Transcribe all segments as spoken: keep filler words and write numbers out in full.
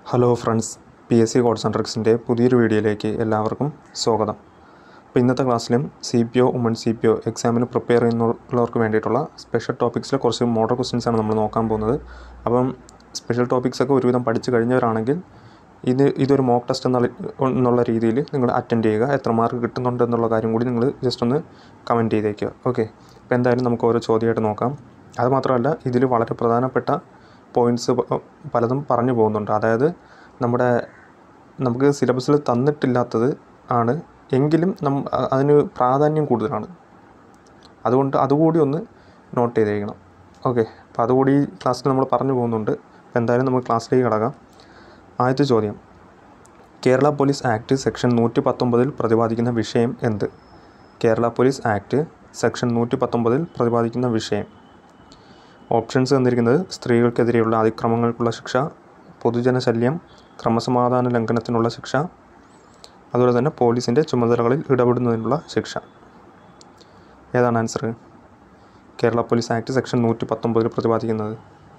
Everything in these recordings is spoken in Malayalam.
Hello friends, P S C codes and ട്രിക്സിൻ്റെ പുതിയൊരു വീഡിയോയിലേക്ക് എല്ലാവർക്കും സ്വാഗതം. അപ്പോൾ ഇന്നത്തെ ക്ലാസ്സിലും C P O woman C P O എക്സാമിന് പ്രിപ്പയർ ചെയ്യുന്നവർക്ക് വേണ്ടിയിട്ടുള്ള സ്പെഷ്യൽ ടോപ്പിക്സിലെ കുറച്ച് മോഡൽ ക്വസ്റ്റ്യൻസാണ് നമ്മൾ നോക്കാൻ പോകുന്നത്. അപ്പം സ്പെഷ്യൽ ടോപ്പിക്സൊക്കെ ഒരുവിധം പഠിച്ച് കഴിഞ്ഞവരാണെങ്കിൽ ഇത് ഇതൊരു മോക്ക് ടെസ്റ്റ് എന്ന എന്നുള്ള രീതിയിൽ നിങ്ങൾ അറ്റൻഡ് ചെയ്യുക. എത്ര മാർക്ക് കിട്ടുന്നുണ്ട് എന്നുള്ള കാര്യം കൂടി നിങ്ങൾ ജസ്റ്റ് ഒന്ന് കമൻറ്റ് ചെയ്തേക്കുക. ഓക്കെ, അപ്പോൾ എന്തായാലും നമുക്ക് ഓരോ ചോദ്യമായിട്ട് നോക്കാം. അതുമാത്രമല്ല, ഇതിൽ വളരെ പ്രധാനപ്പെട്ട പോയിൻറ്റ്സ് പലതും പറഞ്ഞു പോകുന്നുണ്ട്. അതായത് നമ്മുടെ നമുക്ക് സിലബസിൽ തന്നിട്ടില്ലാത്തത് ആണ്, എങ്കിലും നം അതിന് പ്രാധാന്യം കൂടുതലാണ്. അതുകൊണ്ട് അതുകൂടി ഒന്ന് നോട്ട് ചെയ്തേക്കണം. ഓക്കെ, അപ്പോൾ അതുകൂടി ഈ ക്ലാസ്സിൽ നമ്മൾ പറഞ്ഞു പോകുന്നുണ്ട്. അപ്പോൾ എന്തായാലും നമുക്ക് ക്ലാസ്സിലേക്ക് കടക്കാം. ആദ്യത്തെ ചോദ്യം, കേരള പോലീസ് ആക്ട് സെക്ഷൻ നൂറ്റി പത്തൊമ്പതിൽ പ്രതിപാദിക്കുന്ന വിഷയം എന്ത്? കേരള പോലീസ് ആക്ട് സെക്ഷൻ നൂറ്റി പത്തൊമ്പതിൽ പ്രതിപാദിക്കുന്ന വിഷയം. ഓപ്ഷൻസ് തന്നിരിക്കുന്നത് സ്ത്രീകൾക്കെതിരെയുള്ള അതിക്രമങ്ങൾക്കുള്ള ശിക്ഷ, പൊതുജനശല്യം, ക്രമസമാധാന ലംഘനത്തിനുള്ള ശിക്ഷ, അതുപോലെ തന്നെ പോലീസിൻ്റെ ചുമതലകളിൽ ഇടപെടുന്നതിനുള്ള ശിക്ഷ. ഏതാണ് answer? Kerala police act section നൂറ്റി പത്തൊമ്പതിൽ പ്രതിപാദിക്കുന്നത്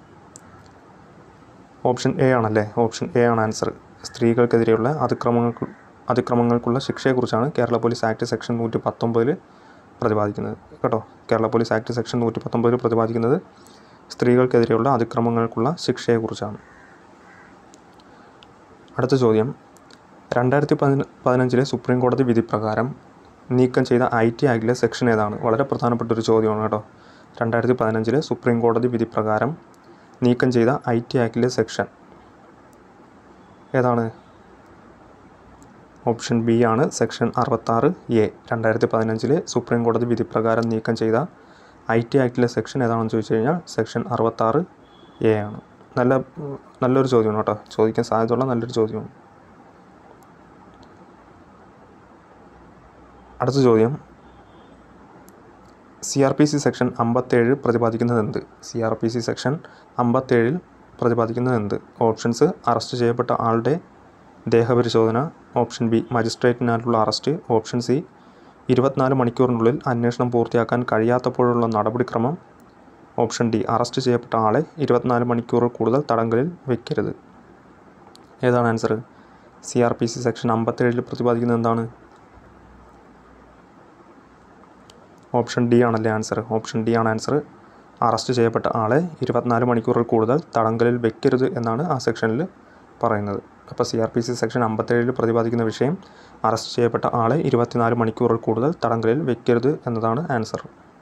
ഓപ്ഷൻ എ ആണല്ലേ. ഓപ്ഷൻ എ ആണ് ആൻസർ. സ്ത്രീകൾക്കെതിരെയുള്ള അതിക്രമങ്ങൾക്ക് അതിക്രമങ്ങൾക്കുള്ള ശിക്ഷയെക്കുറിച്ചാണ് കേരള പോലീസ് ആക്ട് സെക്ഷൻ നൂറ്റി പത്തൊമ്പതിൽ പ്രതിപാദിക്കുന്നത് കേട്ടോ. കേരള പോലീസ് ആക്ട് സെക്ഷൻ നൂറ്റി പത്തൊമ്പതിൽ പ്രതിപാദിക്കുന്നത് സ്ത്രീകൾക്കെതിരെയുള്ള അതിക്രമങ്ങൾക്കുള്ള ശിക്ഷയെക്കുറിച്ചാണ്. അടുത്ത ചോദ്യം, രണ്ടായിരത്തി പതിന പതിനഞ്ചിലെ സുപ്രീം കോടതി വിധി പ്രകാരം നീക്കം ചെയ്ത ഐ ടി ആക്ടിലെ സെക്ഷൻ ഏതാണ്? വളരെ പ്രധാനപ്പെട്ട ഒരു ചോദ്യമാണ് കേട്ടോ. രണ്ടായിരത്തി പതിനഞ്ചിലെ സുപ്രീം കോടതി വിധി പ്രകാരം നീക്കം ചെയ്ത ഐ ടി ആക്ടിലെ സെക്ഷൻ ഏതാണ്? ഓപ്ഷൻ ബി ആണ് സെക്ഷൻ അറുപത്താറ് എ. രണ്ടായിരത്തി പതിനഞ്ചിലെ സുപ്രീം കോടതി വിധി പ്രകാരം നീക്കം ചെയ്ത ഐ ടി ആക്ടിലെ സെക്ഷൻ ഏതാണെന്ന് ചോദിച്ചു കഴിഞ്ഞാൽ സെക്ഷൻ അറുപത്താറ് എ ആണ്. നല്ല നല്ലൊരു ചോദ്യമാണ് കേട്ടോ, ചോദിക്കാൻ സാധ്യതയുള്ള നല്ലൊരു ചോദ്യമാണ്. അടുത്ത ചോദ്യം, C R P C section അമ്പത്തേഴ് പ്രതിപാദിക്കുന്നത് എന്ത്? C R P C section അമ്പത്തേഴിൽ പ്രതിപാദിക്കുന്നത് എന്ത്? ഓപ്ഷൻസ് അറസ്റ്റ് ചെയ്യപ്പെട്ട ആളുടെ ദേഹപരിശോധന, ഓപ്ഷൻ ബി മജിസ്ട്രേറ്റിനാലുള്ള അറസ്റ്റ്, ഓപ്ഷൻ സി ഇരുപത്തിനാല് മണിക്കൂറിനുള്ളിൽ അന്വേഷണം പൂർത്തിയാക്കാൻ കഴിയാത്തപ്പോഴുള്ള നടപടിക്രമം, ഓപ്ഷൻ ഡി അറസ്റ്റ് ചെയ്യപ്പെട്ട ആളെ ഇരുപത്തിനാല് മണിക്കൂറിൽ കൂടുതൽ തടങ്കലിൽ വയ്ക്കരുത്. ഏതാണ് answer? C R P C section അമ്പത്തേഴിൽ പ്രതിപാദിക്കുന്നത് എന്താണ്? ഓപ്ഷൻ ഡി ആണല്ലേ ആൻസർ. ഓപ്ഷൻ ഡി ആണ് ആൻസർ. അറസ്റ്റ് ചെയ്യപ്പെട്ട ആളെ ഇരുപത്തിനാല് മണിക്കൂറിൽ കൂടുതൽ തടങ്കലിൽ വയ്ക്കരുത് എന്നാണ് ആ സെക്ഷനിൽ പറയുന്നത്. അപ്പോൾ C R P C section അമ്പത്തേഴിൽ പ്രതിപാദിക്കുന്ന വിഷയം അറസ്റ്റ് ചെയ്യപ്പെട്ട ആളെ ഇരുപത്തിനാല് മണിക്കൂറിൽ കൂടുതൽ തടങ്കലിൽ വയ്ക്കരുത് എന്നതാണ് ആൻസർ.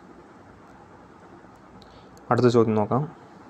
അടുത്ത ചോദ്യം നോക്കാം.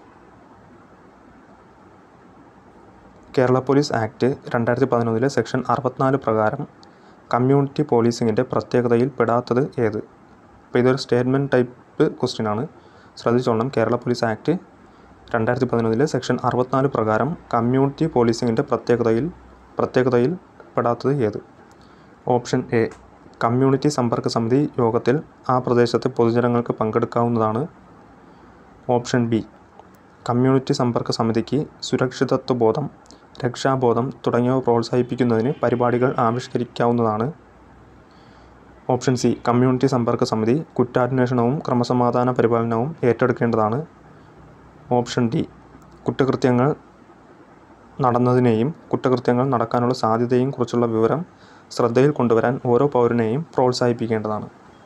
കേരള പോലീസ് ആക്ട് രണ്ടായിരത്തി പതിനൊന്നിലെ സെക്ഷൻ അറുപത്തിനാല് പ്രകാരം കമ്മ്യൂണിറ്റി പോലീസിങ്ങിൻ്റെ പ്രത്യേകതയിൽ പെടാത്തത് ഏത്? അപ്പോൾ ഇതൊരു സ്റ്റേറ്റ്മെൻറ്റ് ടൈപ്പ് ക്വസ്റ്റ്യൻ ആണ്, ശ്രദ്ധിച്ചോളണം. കേരള പോലീസ് ആക്ട് രണ്ടായിരത്തി പതിനൊന്നിലെ സെക്ഷൻ അറുപത്തിനാല് പ്രകാരം കമ്മ്യൂണിറ്റി പോലീസിങ്ങിൻ്റെ പ്രത്യേകതയിൽ പ്രത്യേകതയിൽ പെടാത്തത് ഏത്? ഓപ്ഷൻ എ കമ്മ്യൂണിറ്റി സമ്പർക്ക സമിതി യോഗത്തിൽ ആ പ്രദേശത്തെ പൊതുജനങ്ങൾക്ക് പങ്കെടുക്കാവുന്നതാണ്. ഓപ്ഷൻ ബി കമ്മ്യൂണിറ്റി സമ്പർക്ക സമിതിക്ക് സുരക്ഷിതത്വബോധം, രക്ഷാബോധം തുടങ്ങിയവ പ്രോത്സാഹിപ്പിക്കുന്നതിന് പരിപാടികൾ ആവിഷ്കരിക്കാവുന്നതാണ്. ഓപ്ഷൻ സി കമ്മ്യൂണിറ്റി സമ്പർക്ക സമിതി കുറ്റാന്വേഷണവും ക്രമസമാധാന പരിപാലനവും ഏറ്റെടുക്കേണ്ടതാണ്. ഓപ്ഷൻ ഡി കുറ്റകൃത്യങ്ങൾ നടന്നതിനെയും കുറ്റകൃത്യങ്ങൾ നടക്കാനുള്ള സാധ്യതയും കുറിച്ചുള്ള വിവരം ശ്രദ്ധയിൽ കൊണ്ടുവരാൻ ഓരോ പൗരനെയും പ്രോത്സാഹിപ്പിക്കേണ്ടതാണ്.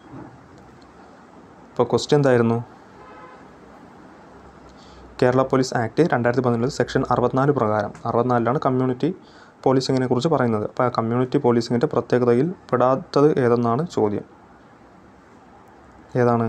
ഇപ്പോൾ ക്വസ്റ്റ്യൻ എന്തായിരുന്നു? കേരള പോലീസ് ആക്ട് രണ്ടായിരത്തി പതിനൊന്നിൽ സെക്ഷൻ അറുപത്തിനാല് പ്രകാരം അറുപത്തിനാലിലാണ് കമ്മ്യൂണിറ്റി പോലീസിങ്ങിനെ കുറിച്ച് പറയുന്നത്. അപ്പോൾ ആ കമ്മ്യൂണിറ്റി പോലീസിങ്ങിൻ്റെ പ്രത്യേകതയിൽ പെടാത്തത് ഏതെന്നാണ് ചോദ്യം. ഏതാണ്?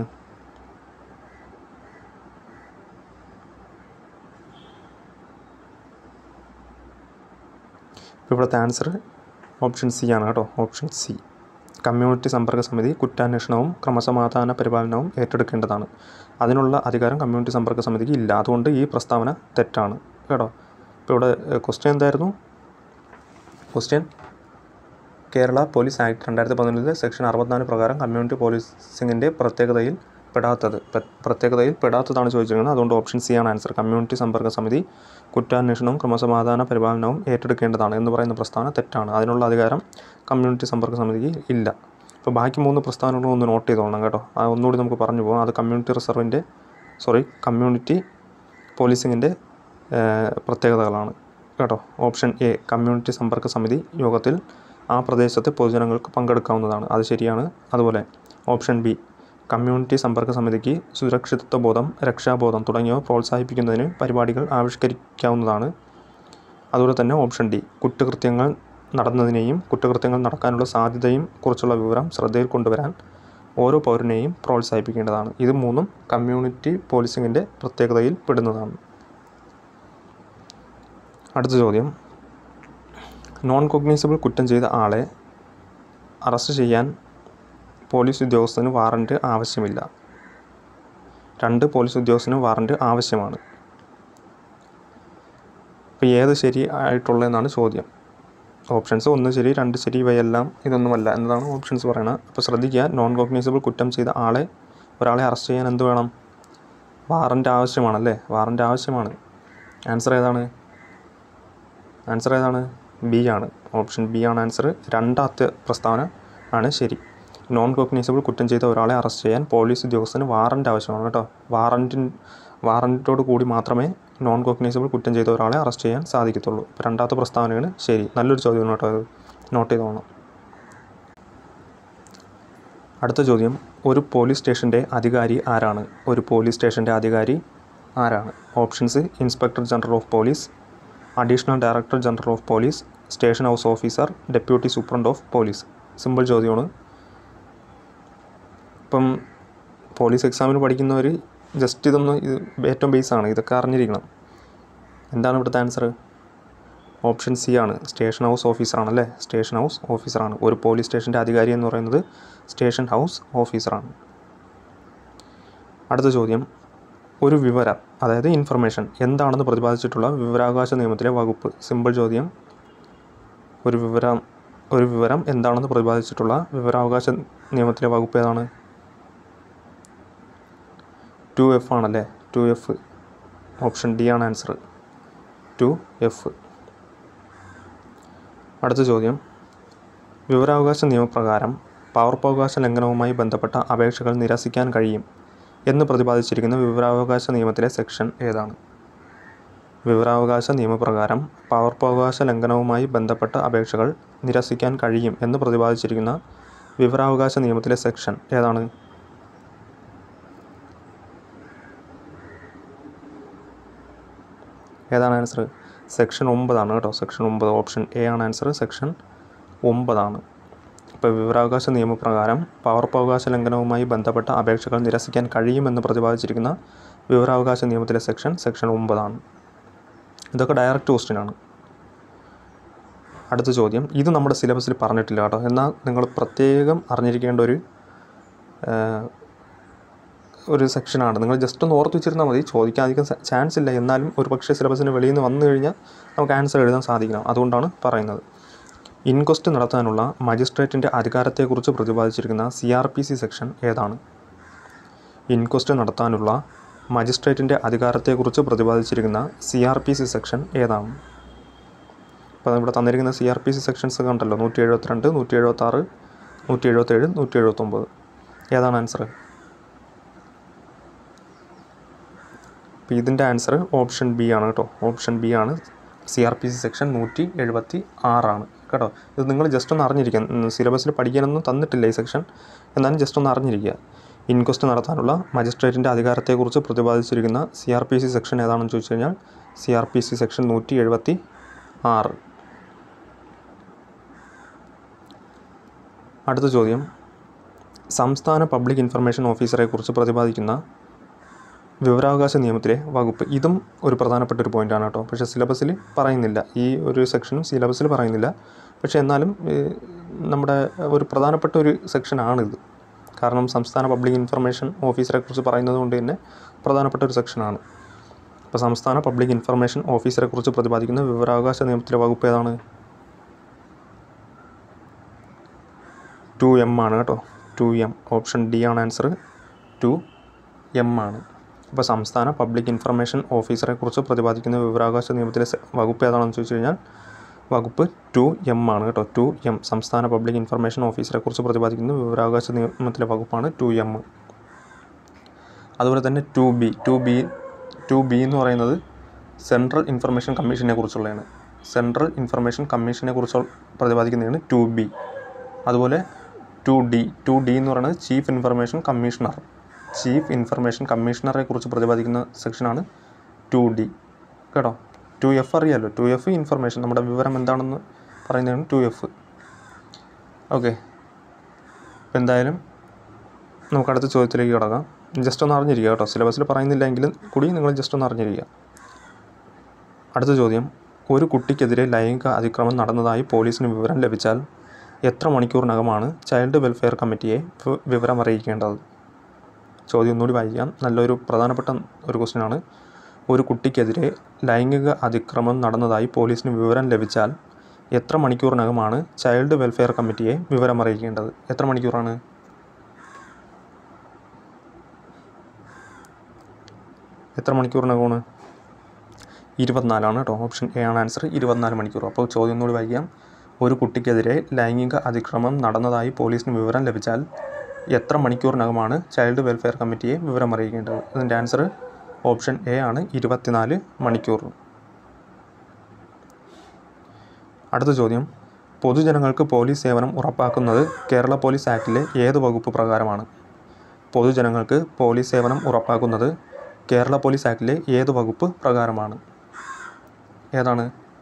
ഇവിടുത്തെ ആൻസർ ഓപ്ഷൻ സി ആണ് കേട്ടോ. ഓപ്ഷൻ സി കമ്മ്യൂണിറ്റി സമ്പർക്ക സമിതി കുറ്റാന്വേഷണവും ക്രമസമാധാന പരിപാലനവും ഏറ്റെടുക്കേണ്ടതാണ്. അതിനുള്ള അധികാരം കമ്മ്യൂണിറ്റി സമ്പർക്ക സമിതിക്ക് ഇല്ല. അതുകൊണ്ട് ഈ പ്രസ്താവന തെറ്റാണ് കേട്ടോ. ഇപ്പോൾ ഇവിടെ ക്വസ്റ്റ്യൻ എന്തായിരുന്നു? ക്വസ്റ്റ്യൻ കേരള പോലീസ് ആക്ട് രണ്ടായിരത്തി പതിനൊന്നിലെ സെക്ഷൻ അറുപത്തിനാല് പ്രകാരം കമ്മ്യൂണിറ്റി പോലീസിങ്ങിൻ്റെ പ്രത്യേകതയിൽ പെടാത്തത് പ്രത്യേകതയിൽ പെടാത്തതാണ് ചോദിച്ചിരിക്കുന്നത്. അതുകൊണ്ട് ഓപ്ഷൻ സി ആണ് ആൻസർ. കമ്മ്യൂണിറ്റി സമ്പർക്ക സമിതി കുറ്റാന്വേഷണവും ക്രമസമാധാന പരിപാലനവും ഏറ്റെടുക്കേണ്ടതാണ് എന്ന് പറയുന്ന പ്രസ്താവന തെറ്റാണ്. അതിനുള്ള അധികാരം കമ്മ്യൂണിറ്റി സമ്പർക്ക സമിതിക്ക് ഇല്ല. അപ്പോൾ ബാക്കി മൂന്ന് പ്രസ്താവനകളും ഒന്ന് നോട്ട് ചെയ്തോളണം കേട്ടോ. ആ ഒന്നുകൂടി നമുക്ക് പറഞ്ഞു പോകാം. അത് കമ്മ്യൂണിറ്റി റിസർവിൻ്റെ സോറി കമ്മ്യൂണിറ്റി പോലീസിങ്ങിൻ്റെ പ്രത്യേകതകളാണ്. കേട്ടോ. ഓപ്ഷൻ എ കമ്മ്യൂണിറ്റി സമ്പർക്ക സമിതി യോഗത്തിൽ ആ പ്രദേശത്തെ പൊതുജനങ്ങൾക്ക് പങ്കെടുക്കാവുന്നതാണ്, അത് ശരിയാണ്. അതുപോലെ ഓപ്ഷൻ ബി കമ്മ്യൂണിറ്റി സമ്പർക്ക സമിതിക്ക് സുരക്ഷിതത്വ ബോധം, രക്ഷാബോധം തുടങ്ങിയവ പ്രോത്സാഹിപ്പിക്കുന്നതിന് പരിപാടികൾ ആവിഷ്കരിക്കാവുന്നതാണ്. അതുപോലെ തന്നെ ഓപ്ഷൻ ഡി കുറ്റകൃത്യങ്ങൾ നടന്നതിനെയും കുറ്റകൃത്യങ്ങൾ നടക്കാനുള്ള സാധ്യതയും കുറിച്ചുള്ള വിവരം ശ്രദ്ധയിൽ കൊണ്ടുവരാൻ ഓരോ പൗരനെയും പ്രോത്സാഹിപ്പിക്കേണ്ടതാണ്. ഇത് മൂന്നും കമ്മ്യൂണിറ്റി പോലീസിങ്ങിൻ്റെ പ്രത്യേകതയിൽ പെടുന്നതാണ്. അടുത്ത ചോദ്യം, നോൺ കോഗ്നൈസബിൾ കുറ്റം ചെയ്ത ആളെ അറസ്റ്റ് ചെയ്യാൻ പോലീസ് ഉദ്യോഗസ്ഥന് വാറൻറ്റ് ആവശ്യമില്ല. രണ്ട് പോലീസ് ഉദ്യോഗസ്ഥന് വാറൻറ്റ് ആവശ്യമാണ്. അപ്പോൾ ഏത് ശരി ആയിട്ടുള്ളതെന്നാണ് ചോദ്യം. ഓപ്ഷൻസ് ഒന്ന് ശരി, രണ്ട് ശരി, ഇവയെല്ലാം ഇതൊന്നുമല്ല എന്നതാണ് ഓപ്ഷൻസ് പറയുന്നത്. അപ്പോൾ ശ്രദ്ധിക്കുക, നോൺ കോഗ്നൈസബിൾ കുറ്റം ചെയ്ത ആളെ ഒരാളെ അറസ്റ്റ് ചെയ്യാൻ എന്ത് വേണം? വാറൻറ്റ് ആവശ്യമാണല്ലേ, വാറൻറ്റ് ആവശ്യമാണ്. ആൻസർ ഏതാണ്? ആൻസർ ഏതാണ്? ബി ആണ്. ഓപ്ഷൻ ബി ആണ് ആൻസർ. രണ്ടാമത്തെ പ്രസ്താവന ആണ് ശരി. നോൺ കോഗ്നൈസബിൾ കുറ്റം ചെയ്ത ഒരാളെ അറസ്റ്റ് ചെയ്യാൻ പോലീസ് ഉദ്യോഗസ്ഥന് വാറൻറ്റ് ആവശ്യമാണ് കേട്ടോ. വാറൻറ്റിൻ വാറൻറ്റോട് കൂടി മാത്രമേ നോൺ കോഗ്നൈസബിൾ കുറ്റം ചെയ്ത ഒരാളെ അറസ്റ്റ് ചെയ്യാൻ സാധിക്കത്തുള്ളൂ. ഇപ്പോൾ രണ്ടാമത്തെ പ്രസ്താവനയാണ് ശരി. നല്ലൊരു ചോദ്യമാണ് കേട്ടോ, അത് നോട്ട് ചെയ്ത് പോകണം. അടുത്ത ചോദ്യം, ഒരു പോലീസ് സ്റ്റേഷൻ്റെ അധികാരി ആരാണ്? ഒരു പോലീസ് സ്റ്റേഷൻ്റെ അധികാരി ആരാണ്? Options inspector general of police, additional director general of police, station house officer, deputy superintendent of police. Simple ചോദ്യമാണ്. ഇപ്പം പോലീസ് എക്സാമിന് പഠിക്കുന്നവർ ജസ്റ്റ് ഇതൊന്ന് ഇത് ഏറ്റവും ബേസാണ്, ഇതൊക്കെ അറിഞ്ഞിരിക്കണം. എന്താണ് ഇവിടുത്തെ ആൻസർ? ഓപ്ഷൻ സി ആണ്, സ്റ്റേഷൻ ഹൗസ് ഓഫീസറാണല്ലേ. സ്റ്റേഷൻ ഹൗസ് ഓഫീസറാണ്. ഒരു പോലീസ് സ്റ്റേഷൻ്റെ അധികാരി എന്ന് പറയുന്നത് സ്റ്റേഷൻ ഹൗസ് ഓഫീസറാണ്. അടുത്ത ചോദ്യം, ഒരു വിവരം അതായത് ഇൻഫർമേഷൻ എന്താണെന്ന് പ്രതിപാദിച്ചിട്ടുള്ള വിവരാവകാശ നിയമത്തിലെ വകുപ്പ്. സിമ്പിൾ ചോദ്യം. ഒരു വിവരം ഒരു വിവരം എന്താണെന്ന് പ്രതിപാദിച്ചിട്ടുള്ള വിവരാവകാശ നിയമത്തിലെ വകുപ്പ് ഏതാണ്? ടു എഫ് ആണല്ലേ. Two F. ഓപ്ഷൻ ഡി ആണ് ആൻസർ. Two F. അടുത്ത ചോദ്യം, വിവരാവകാശ നിയമപ്രകാരം പകർപ്പവകാശ ലംഘനവുമായി ബന്ധപ്പെട്ട അപേക്ഷകൾ നിരസിക്കാൻ കഴിയും എന്ന് പ്രതിപാദിച്ചിരിക്കുന്ന വിവരാവകാശ നിയമത്തിലെ സെക്ഷൻ ഏതാണ്? വിവരാവകാശ നിയമപ്രകാരം പകർപ്പവകാശ ലംഘനവുമായി ബന്ധപ്പെട്ട അപേക്ഷകൾ നിരസിക്കാൻ കഴിയും എന്ന് പ്രതിപാദിച്ചിരിക്കുന്ന വിവരാവകാശ നിയമത്തിലെ സെക്ഷൻ ഏതാണ്? ഏതാണ് ആൻസർ? സെക്ഷൻ ഒമ്പതാണ് കേട്ടോ. സെക്ഷൻ ഒമ്പത്. ഓപ്ഷൻ എ ആണ് ആൻസർ. സെക്ഷൻ ഒമ്പതാണ്. ഇപ്പോൾ വിവരാവകാശ നിയമപ്രകാരം പകർപ്പവകാശ ലംഘനവുമായി ബന്ധപ്പെട്ട അപേക്ഷകൾ നിരസിക്കാൻ കഴിയുമെന്ന് പ്രതിപാദിച്ചിരിക്കുന്ന വിവരാവകാശ നിയമത്തിലെ സെക്ഷൻ സെക്ഷൻ ഒമ്പതാണ്. ഇതൊക്കെ ഡയറക്റ്റ് ക്വസ്റ്റ്യനാണ്. അടുത്ത ചോദ്യം, ഇത് നമ്മുടെ സിലബസിൽ പറഞ്ഞിട്ടില്ല കേട്ടോ, എന്നാൽ നിങ്ങൾ പ്രത്യേകം അറിഞ്ഞിരിക്കേണ്ട ഒരു ഒരു സെക്ഷനാണ്. നിങ്ങൾ ജസ്റ്റ് ഒന്ന് ഓർത്ത് വെച്ചിരുന്നാൽ മതി. ചോദിക്കാൻ അധികം ചാൻസ് ഇല്ല, എന്നാലും ഒരു പക്ഷേ സിലബസിന് വെളിയിൽ നിന്ന് വന്നു കഴിഞ്ഞാൽ നമുക്ക് ആൻസർ എഴുതാൻ സാധിക്കണം. അതുകൊണ്ടാണ് പറയുന്നത്. ഇൻക്വസ്റ്റ് നടത്താനുള്ള മജിസ്ട്രേറ്റിൻ്റെ അധികാരത്തെക്കുറിച്ച് പ്രതിപാദിച്ചിരിക്കുന്ന C R P C section ഏതാണ്? ഇൻക്വസ്റ്റ് നടത്താനുള്ള മജിസ്ട്രേറ്റിൻ്റെ അധികാരത്തെക്കുറിച്ച് പ്രതിപാദിച്ചിരിക്കുന്ന C R P C section ഏതാണ്? അപ്പോൾ ഇവിടെ തന്നിരിക്കുന്ന C R P C sections കണ്ടല്ലോ, നൂറ്റി എഴുപത്തിരണ്ട്, നൂറ്റി എഴുപത്താറ്, നൂറ്റി എഴുപത്തേഴ്, നൂറ്റി എഴുപത്തൊമ്പത്. ഏതാണ് ആൻസർ? അപ്പോൾ ഇതിൻ്റെ ആൻസർ ഓപ്ഷൻ ബി ആണ് കേട്ടോ. ഓപ്ഷൻ ബി ആണ്. C R P C section നൂറ്റി എഴുപത്തി ആറാണ് കേട്ടോ. ഇത് നിങ്ങൾ ജസ്റ്റ് ഒന്ന് അറിഞ്ഞിരിക്കുക. സിലബസിൽ പഠിക്കാനൊന്നും തന്നിട്ടില്ല ഈ സെക്ഷൻ, എന്നാലും ജസ്റ്റ് ഒന്ന് അറിഞ്ഞിരിക്കുക. ഇൻക്വസ്റ്റ് നടത്താനുള്ള മജിസ്ട്രേറ്റിൻ്റെ അധികാരത്തെക്കുറിച്ച് പ്രതിപാദിച്ചിരിക്കുന്ന C R P C section ഏതാണെന്ന് ചോദിച്ചു കഴിഞ്ഞാൽ C R P C section നൂറ്റി എഴുപത്തി ആറ്. അടുത്ത ചോദ്യം, സംസ്ഥാന പബ്ലിക് ഇൻഫർമേഷൻ ഓഫീസറെക്കുറിച്ച് പ്രതിപാദിക്കുന്ന വിവരാവകാശ നിയമത്തിലെ വകുപ്പ്. ഇതും ഒരു പ്രധാനപ്പെട്ട ഒരു പോയിൻ്റാണ് കേട്ടോ. പക്ഷേ സിലബസിൽ പറയുന്നില്ല, ഈ ഒരു സെക്ഷനും സിലബസിൽ പറയുന്നില്ല. പക്ഷേ എന്നാലും നമ്മുടെ ഒരു പ്രധാനപ്പെട്ട ഒരു സെക്ഷനാണിത്. കാരണം സംസ്ഥാന പബ്ലിക് ഇൻഫർമേഷൻ ഓഫീസറെക്കുറിച്ച് പറയുന്നത് കൊണ്ട് തന്നെ പ്രധാനപ്പെട്ട ഒരു സെക്ഷനാണ്. അപ്പോൾ സംസ്ഥാന പബ്ലിക് ഇൻഫർമേഷൻ ഓഫീസറെക്കുറിച്ച് പ്രതിപാദിക്കുന്ന വിവരാവകാശ നിയമത്തിലെ വകുപ്പ് ഏതാണ്? ടു എം ആണ് കേട്ടോ. Two M. ഓപ്ഷൻ ഡി ആണ് ആൻസർ. ടു എം ആണ്. അപ്പോൾ സംസ്ഥാന പബ്ലിക് ഇൻഫർമേഷൻ ഓഫീസറെക്കുറിച്ച് പ്രതിപാദിക്കുന്ന വിവരാവകാശ നിയമത്തിലെ വകുപ്പ് ഏതാണെന്ന് ചോദിച്ചു കഴിഞ്ഞാൽ വകുപ്പ് ടു എം ആണ് കേട്ടോ. Two M. സംസ്ഥാന പബ്ലിക് ഇൻഫർമേഷൻ ഓഫീസറെക്കുറിച്ച് പ്രതിപാദിക്കുന്ന വിവരാവകാശ നിയമത്തിലെ വകുപ്പാണ് ടു എം. അതുപോലെ തന്നെ two B. Two B two B എന്ന് പറയുന്നത് സെൻട്രൽ ഇൻഫർമേഷൻ കമ്മീഷനെ കുറിച്ചുള്ളതാണ്. സെൻട്രൽ ഇൻഫർമേഷൻ കമ്മീഷനെ കുറിച്ച് പ്രതിപാദിക്കുന്നതാണ് ടു ബി. അതുപോലെ ടു ഡി ടു ഡി എന്ന് പറയുന്നത് chief information commissioner. Chief information കമ്മീഷണറെ കുറിച്ച് പ്രതിപാദിക്കുന്ന സെക്ഷനാണ് ടു ഡി കേട്ടോ. ടു എഫ് അറിയാമല്ലോ, ടു എഫ് ഇൻഫർമേഷൻ, നമ്മുടെ വിവരം എന്താണെന്ന് പറയുന്നതാണ് ടു എഫ്. ഓക്കെ, അപ്പോൾ എന്തായാലും നമുക്ക് അടുത്ത ചോദ്യത്തിലേക്ക് കിടക്കാം. ജസ്റ്റ് ഒന്ന് അറിഞ്ഞിരിക്കുക കേട്ടോ, സിലബസിൽ പറയുന്നില്ല എങ്കിലും കൂടി നിങ്ങൾ ജസ്റ്റ് ഒന്ന് അറിഞ്ഞിരിക്കുക. അടുത്ത ചോദ്യം, ഒരു കുട്ടിക്കെതിരെ ലൈംഗിക അതിക്രമം നടന്നതായി പോലീസിന് വിവരം ലഭിച്ചാൽ എത്ര മണിക്കൂറിനകമാണ് ചൈൽഡ് വെൽഫെയർ കമ്മിറ്റിയെ വിവരം അറിയിക്കേണ്ടത്? ചോദ്യം ഒന്നുകൂടി വായിക്കാം, നല്ലൊരു പ്രധാനപ്പെട്ട ഒരു ക്വസ്റ്റ്യനാണ്. ഒരു കുട്ടിക്കെതിരെ ലൈംഗിക അതിക്രമം നടന്നതായി പോലീസിന് വിവരം ലഭിച്ചാൽ എത്ര മണിക്കൂറിനകമാണ് ചൈൽഡ് വെൽഫെയർ കമ്മിറ്റിയെ വിവരം അറിയിക്കേണ്ടത്? എത്ര മണിക്കൂറാണ്? എത്ര മണിക്കൂറിനകമാണ്? ഇരുപത്തിനാലാണ് കേട്ടോ. ഓപ്ഷൻ എ ആണ് ആൻസർ, ഇരുപത്തിനാല് മണിക്കൂർ. അപ്പോൾ ചോദ്യം ഒന്നുകൂടി വായിക്കാം. ഒരു കുട്ടിക്കെതിരെ ലൈംഗിക അതിക്രമം നടന്നതായി പോലീസിന് വിവരം ലഭിച്ചാൽ എത്ര മണിക്കൂറിനകമാണ് ചൈൽഡ് വെൽഫെയർ കമ്മിറ്റിയെ വിവരം അറിയിക്കേണ്ടത്? ഇതിൻ്റെ ആൻസർ ഓപ്ഷൻ എ ആണ്, ഇരുപത്തിനാല് മണിക്കൂർ. അടുത്ത ചോദ്യം, പൊതുജനങ്ങൾക്ക് പോലീസ് സേവനം ഉറപ്പാക്കുന്നത് കേരള പോലീസ് ആക്ടിലെ ഏത് വകുപ്പ് പ്രകാരമാണ്? പൊതുജനങ്ങൾക്ക് പോലീസ് സേവനം ഉറപ്പാക്കുന്നത് കേരള പോലീസ് ആക്ടിലെ ഏത് വകുപ്പ് പ്രകാരമാണ്? ഏതാണ്?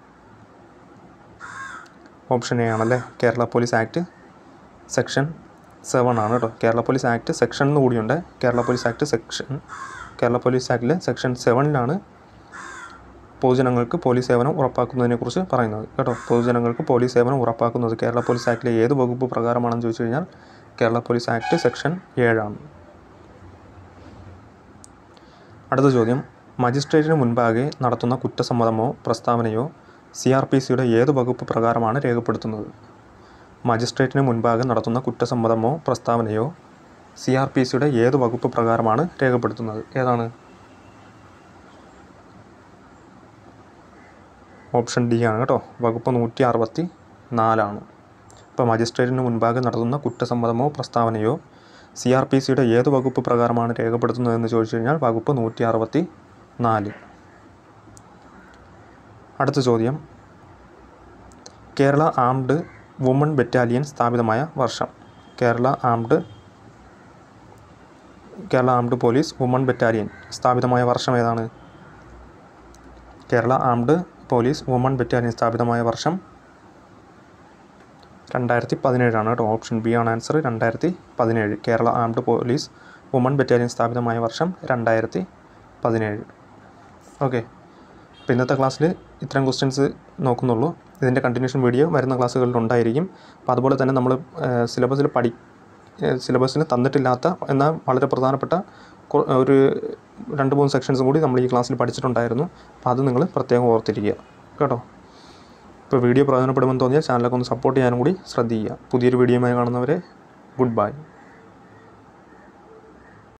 ഓപ്ഷൻ എ ആണല്ലേ, Kerala police act section seven ആണ് കേട്ടോ. കേരള പോലീസ് ആക്ട് സെക്ഷൻ എന്ന് കൂടിയുണ്ട്. Kerala police act section Kerala police ആക്ടിലെ സെക്ഷൻ സെവനിലാണ് പൊതുജനങ്ങൾക്ക് പോലീസ് സേവനം ഉറപ്പാക്കുന്നതിനെക്കുറിച്ച് പറയുന്നത് കേട്ടോ. പൊതുജനങ്ങൾക്ക് പോലീസ് സേവനം ഉറപ്പാക്കുന്നത് കേരള പോലീസ് ആക്ടിലെ ഏത് വകുപ്പ് പ്രകാരമാണെന്ന് ചോദിച്ചു കഴിഞ്ഞാൽ കേരള പോലീസ് ആക്ട് സെക്ഷൻ ഏഴാണ്. അടുത്ത ചോദ്യം, മജിസ്ട്രേറ്റിന് മുൻപാകെ നടത്തുന്ന കുറ്റസമ്മതമോ പ്രസ്താവനയോ സി ആർ പി സിയുടെ ഏത് വകുപ്പ് പ്രകാരമാണ് രേഖപ്പെടുത്തുന്നത്? മജിസ്ട്രേറ്റിന് മുൻപാകെ നടത്തുന്ന കുറ്റസമ്മതമോ പ്രസ്താവനയോ സി ആർ പി സിയുടെ ഏത് വകുപ്പ് പ്രകാരമാണ് രേഖപ്പെടുത്തുന്നത്? ഏതാണ്? ഓപ്ഷൻ ഡി ആണ് കേട്ടോ, വകുപ്പ് നൂറ്റി അറുപത്തി നാലാണ്. ഇപ്പോൾ മജിസ്ട്രേറ്റിന് മുൻപാകെ നടത്തുന്ന കുറ്റസമ്മതമോ പ്രസ്താവനയോ സി ആർ പി സിയുടെ ഏത് വകുപ്പ് പ്രകാരമാണ് രേഖപ്പെടുത്തുന്നതെന്ന് ചോദിച്ചു കഴിഞ്ഞാൽ വകുപ്പ് നൂറ്റി അറുപത്തി നാല്. അടുത്ത ചോദ്യം, കേരള ആംഡ് വുമൺ ബറ്റാലിയൻ സ്ഥാപിതമായ വർഷം? Kerala armed Kerala armed police woman battalion സ്ഥാപിതമായ വർഷം ഏതാണ്? Kerala armed police woman battalion സ്ഥാപിതമായ വർഷം രണ്ടായിരത്തി പതിനേഴാണ് കേട്ടോ. ഓപ്ഷൻ ബി ആണ് ആൻസർ, രണ്ടായിരത്തി പതിനേഴ്. Kerala armed police woman battalion സ്ഥാപിതമായ വർഷം രണ്ടായിരത്തി പതിനേഴ്. ഓക്കെ, അപ്പോൾ ഇന്നത്തെ ക്ലാസ്സിൽ ഇത്തരം ക്വസ്റ്റ്യൻസ് നോക്കുന്നുള്ളൂ. ഇതിൻ്റെ കണ്ടിന്യൂഷൻ വീഡിയോ വരുന്ന ക്ലാസ്സുകളിൽ ഉണ്ടായിരിക്കും. അപ്പോൾ അതുപോലെ തന്നെ നമ്മൾ സിലബസിൽ പഠി സിലബസിൽ തന്നിട്ടില്ലാത്ത എന്നാൽ വളരെ പ്രധാനപ്പെട്ട ഒരു രണ്ട് മൂന്ന് സെക്ഷൻസും കൂടി നമ്മൾ ഈ ക്ലാസ്സിൽ പഠിച്ചിട്ടുണ്ടായിരുന്നു. അപ്പോൾ അത് നിങ്ങൾ പ്രത്യേകം ഓർത്തിരിക്കുക കേട്ടോ. ഇപ്പോൾ വീഡിയോ പ്രയോജനപ്പെടുമെന്ന് തോന്നിയാൽ ചാനലൊക്കെ ഒന്ന് സപ്പോർട്ട് ചെയ്യാനും കൂടി ശ്രദ്ധിക്കുക. പുതിയൊരു വീഡിയോയുമായി കാണുന്നവരെ ഗുഡ് ബൈ.